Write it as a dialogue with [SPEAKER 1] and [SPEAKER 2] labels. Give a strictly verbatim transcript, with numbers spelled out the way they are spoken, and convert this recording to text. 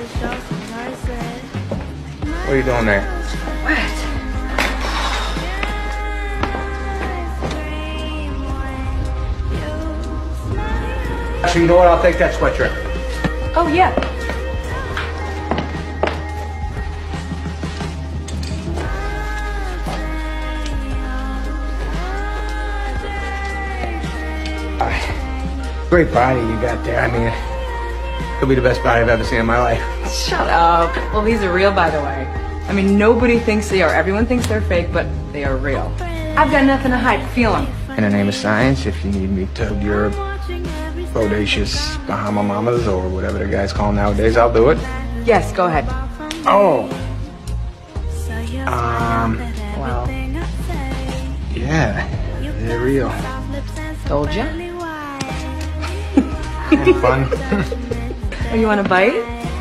[SPEAKER 1] What are you doing there?
[SPEAKER 2] What?
[SPEAKER 1] Actually, you know what? I'll take that sweatshirt.
[SPEAKER 2] Oh, yeah.
[SPEAKER 1] Great body you got there. I mean, could be the best body I've ever seen in my life.
[SPEAKER 2] Shut up. Well, these are real, by the way. I mean, nobody thinks they are. Everyone thinks they're fake, but they are real. I've got nothing to hide. Feel them.
[SPEAKER 1] In the name of science, if you need me to your bodacious Bahama Mamas or whatever the guys call them nowadays, I'll do it.
[SPEAKER 2] Yes, go ahead.
[SPEAKER 1] Oh. Um.
[SPEAKER 2] Well,
[SPEAKER 1] Yeah, they're real.
[SPEAKER 2] told you.
[SPEAKER 1] Fun.
[SPEAKER 2] Oh, you want a bite?